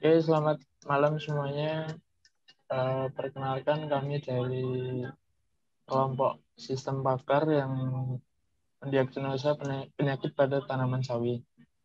Oke, selamat malam semuanya. Perkenalkan kami dari kelompok sistem pakar yang mendiagnosa penyakit pada tanaman sawi.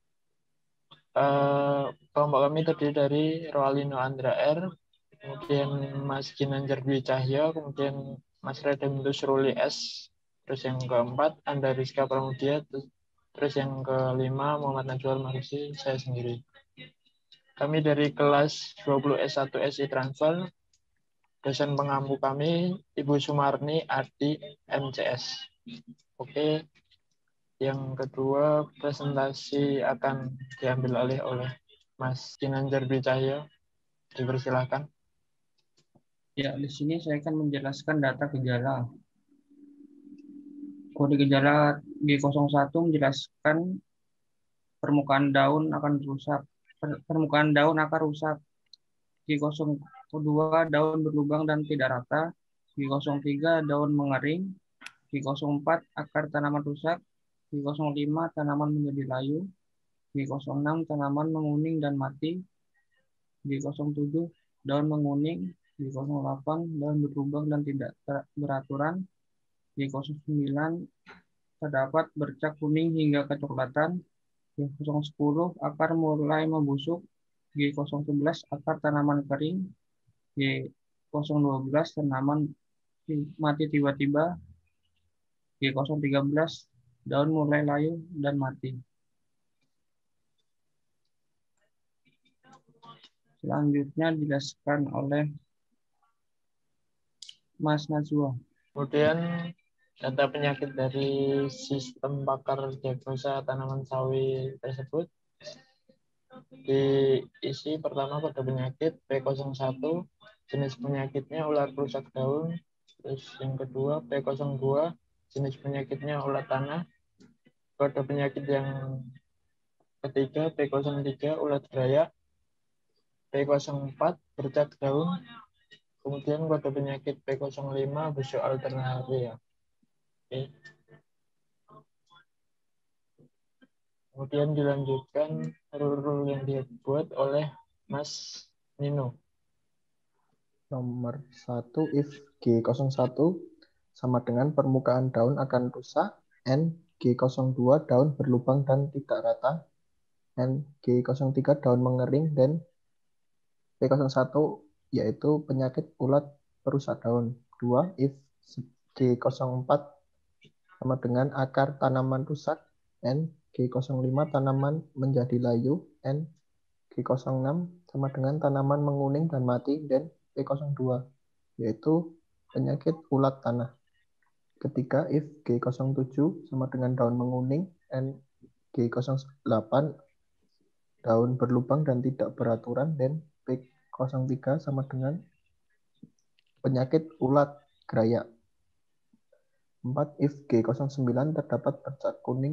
Kelompok kami terdiri dari Roalino Andra R, kemudian Mas Ginanjar Dwi Cahyo, kemudian Mas Redemtus Ruli S, terus yang keempat Anda Rizka Pramudia, terus yang kelima Muhammad Najwal Marisi, saya sendiri. Kami dari kelas 20 S1 SI Transfer. Dosen pengampu kami Ibu Sumarni Ardi MCS. Oke, yang kedua presentasi akan diambil oleh Mas Ginanjar Dwi Cahyo. Dipersilahkan. Ya, di sini saya akan menjelaskan data gejala. Kode gejala G01 menjelaskan permukaan daun akan rusak. Permukaan daun akan rusak. G02 daun berlubang dan tidak rata. G03 daun mengering. G04 akar tanaman rusak. G05 tanaman menjadi layu. G06 tanaman menguning dan mati. G07 daun menguning. G08 daun berlubang dan tidak beraturan. G09 terdapat bercak kuning hingga kecoklatan. G010 akar mulai membusuk. G011 akar tanaman kering. G012 tanaman mati tiba-tiba. G013 daun mulai layu dan mati. Selanjutnya dijelaskan oleh Mas Najwa. Kemudian data penyakit dari sistem pakar diagnosa tanaman sawi tersebut diisi pertama pada penyakit P01, jenis penyakitnya ular perusak daun, terus yang kedua P02, jenis penyakitnya ulat tanah, kode penyakit yang ketiga P03 ulat raya, P04 bercak daun, kemudian kode penyakit P05 busuk alternaria. Oke. Kemudian dilanjutkan rule yang dibuat oleh Mas Nino. Nomor 1, if G01 sama dengan permukaan daun akan rusak, N G02 daun berlubang dan tidak rata, N G03 daun mengering, dan P01 yaitu penyakit ulat perusak daun. 2, if G04 sama dengan akar tanaman rusak, N G05 tanaman menjadi layu, N G06 sama dengan tanaman menguning dan mati, dan P02 yaitu penyakit ulat tanah. Ketiga, if G07 sama dengan daun menguning, N G08 daun berlubang dan tidak beraturan, dan P03 sama dengan penyakit ulat gerayak. 4, if G09 terdapat bercak kuning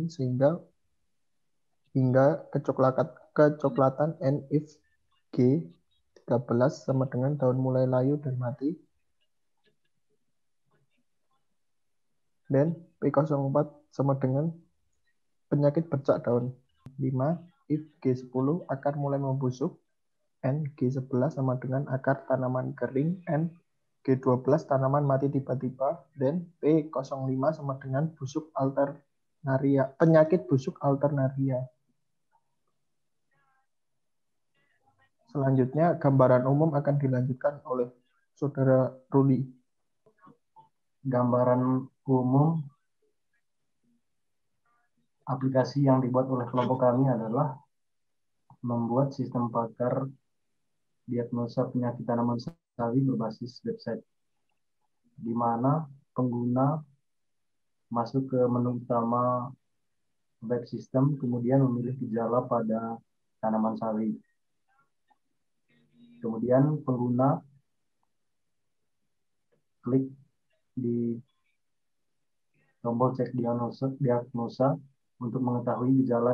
hingga kecoklatan, and if G13 sama dengan daun mulai layu dan mati, dan P04 sama dengan penyakit bercak daun. 5, if G10 akar mulai membusuk, N G11 sama dengan akar tanaman kering, N G12 tanaman mati tiba-tiba, dan P05 sama dengan penyakit busuk alternaria. Selanjutnya, gambaran umum akan dilanjutkan oleh Saudara Ruli. Gambaran umum aplikasi yang dibuat oleh kelompok kami adalah membuat sistem pakar diagnosa penyakit tanaman sawi berbasis website, di mana pengguna masuk ke menu utama web system, kemudian memilih gejala pada tanaman sawi. Kemudian pengguna klik di tombol cek diagnosa untuk mengetahui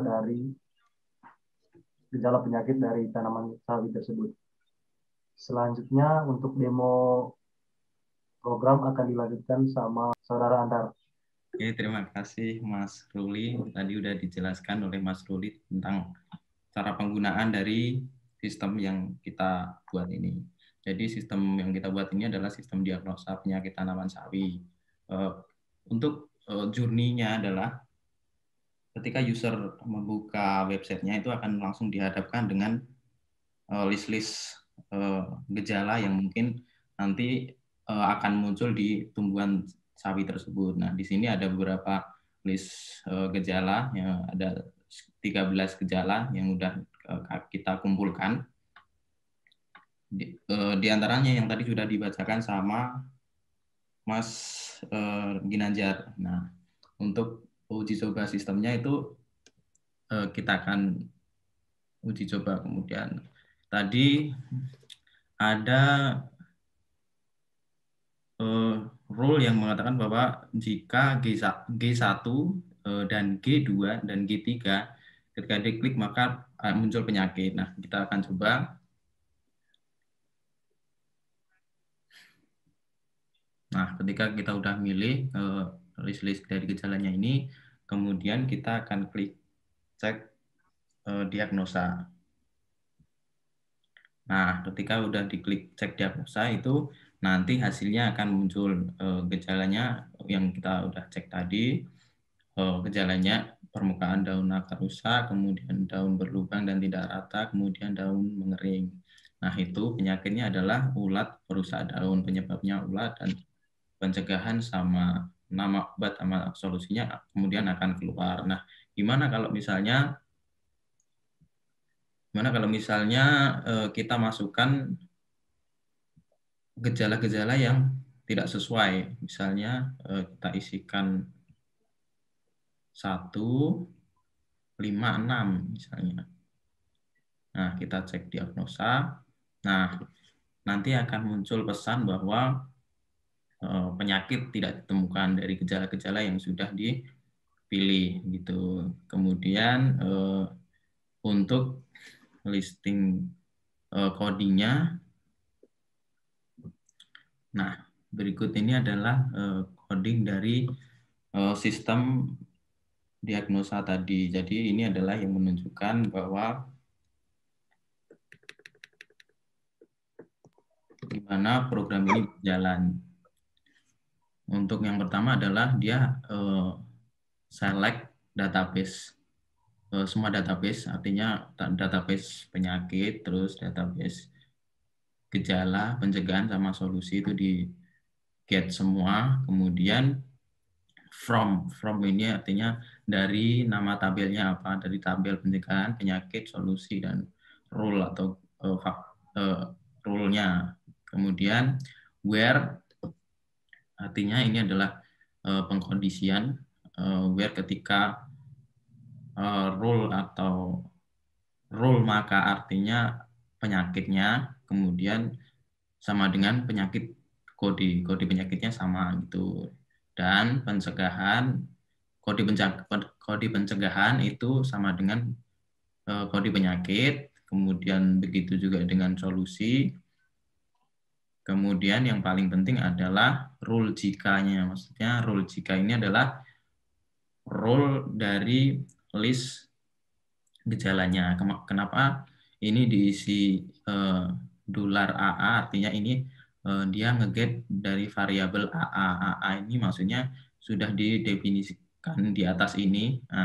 gejala penyakit dari tanaman sawi tersebut. Selanjutnya untuk demo program akan dilanjutkan sama Saudara Antar. Oke, terima kasih Mas Ruli. Tadi sudah dijelaskan oleh Mas Ruli tentang cara penggunaan dari sistem yang kita buat ini. Jadi sistem yang kita buat ini adalah sistem diagnosa penyakit tanaman sawi. Untuk journey-nya adalah ketika user membuka websitenya itu akan langsung dihadapkan dengan list-list gejala yang mungkin nanti akan muncul di tumbuhan sawi tersebut. Nah, di sini ada beberapa list gejala, yang ada 13 gejala yang sudah kita kumpulkan. Di antaranya yang tadi sudah dibacakan sama Mas Ginanjar. Nah, untuk uji coba sistemnya itu kita akan uji coba. Kemudian tadi ada rule yang mengatakan bahwa jika G1 dan G2 dan G3 ketika diklik maka muncul penyakit. Nah, kita akan coba. Nah, ketika kita udah milih list-list dari gejalanya ini, kemudian kita akan klik cek diagnosa. Nah, ketika udah diklik cek diagnosa itu nanti hasilnya akan muncul gejalanya yang kita udah cek tadi. Gejalanya permukaan daun akar rusak, kemudian daun berlubang dan tidak rata, kemudian daun mengering. Nah, itu penyakitnya adalah ulat perusak daun. Penyebabnya ulat dan pencegahan sama nama obat sama solusinya kemudian akan keluar. Nah, gimana kalau misalnya kita masukkan gejala-gejala yang tidak sesuai. Misalnya kita isikan 1, 5, 6 misalnya. Nah, kita cek diagnosa. Nah, nanti akan muncul pesan bahwa penyakit tidak ditemukan dari gejala-gejala yang sudah dipilih gitu. Kemudian untuk listing codingnya, nah berikut ini adalah coding dari sistem diagnosa tadi. Jadi ini adalah yang menunjukkan bahwa gimana program ini berjalan. Untuk yang pertama adalah dia select database. Semua database, artinya database penyakit, terus database gejala, pencegahan, sama solusi itu di get semua. Kemudian from ini artinya dari nama tabelnya apa, dari tabel pencegahan, penyakit, solusi, dan rule atau rule-nya. Kemudian where artinya ini adalah pengkondisian, where ketika rule atau rule maka artinya penyakitnya, kemudian sama dengan penyakit, kode penyakitnya sama gitu. Dan pencegahan, kode pencegahan itu sama dengan kode penyakit, kemudian begitu juga dengan solusi. Kemudian yang paling penting adalah rule jika-nya. Maksudnya rule jika ini adalah rule dari list gejalanya. Kenapa ini diisi $AA, artinya ini dia nge-get dari variabel AA. AA ini maksudnya sudah didefinisikan di atas ini. Nah,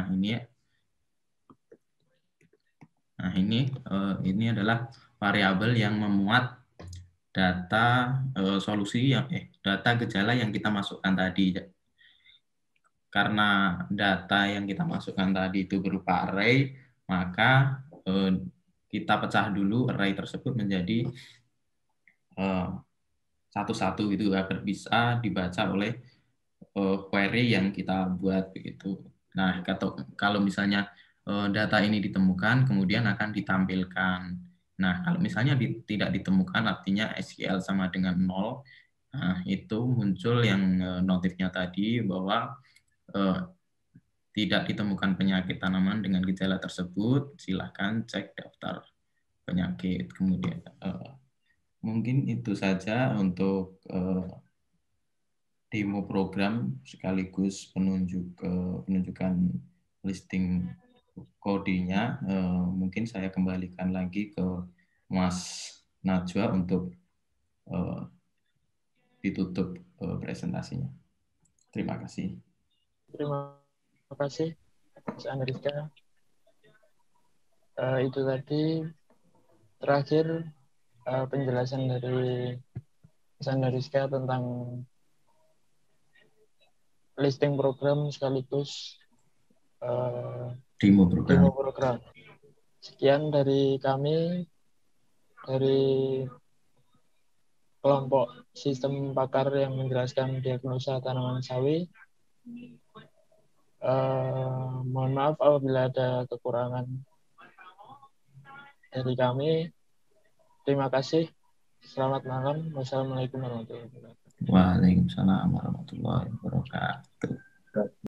ini adalah variabel yang memuat data solusi data gejala yang kita masukkan tadi. Karena data yang kita masukkan tadi itu berupa array, maka kita pecah dulu array tersebut menjadi satu-satu gitu agar bisa dibaca oleh query yang kita buat begitu. Nah, kalau misalnya data ini ditemukan, kemudian akan ditampilkan. Nah, kalau misalnya tidak ditemukan, artinya SQL sama dengan 0. Nah, itu muncul yang notifnya tadi bahwa tidak ditemukan penyakit tanaman dengan gejala tersebut. Silakan cek daftar penyakit. Kemudian mungkin itu saja untuk demo program sekaligus penunjukan listing kodenya. Mungkin saya kembalikan lagi ke Mas Najwa untuk ditutup presentasinya. Terima kasih. Terima kasih, Mas Andriska. Itu tadi terakhir penjelasan dari Mas Andriska tentang listing program sekaligus Demo demo program. program. Sekian dari kami, dari kelompok sistem pakar yang menjelaskan diagnosa tanaman sawi. Mohon maaf apabila ada kekurangan dari kami. Terima kasih. Selamat malam. Wassalamualaikum warahmatullahi wabarakatuh. Waalaikumsalam warahmatullahi wabarakatuh.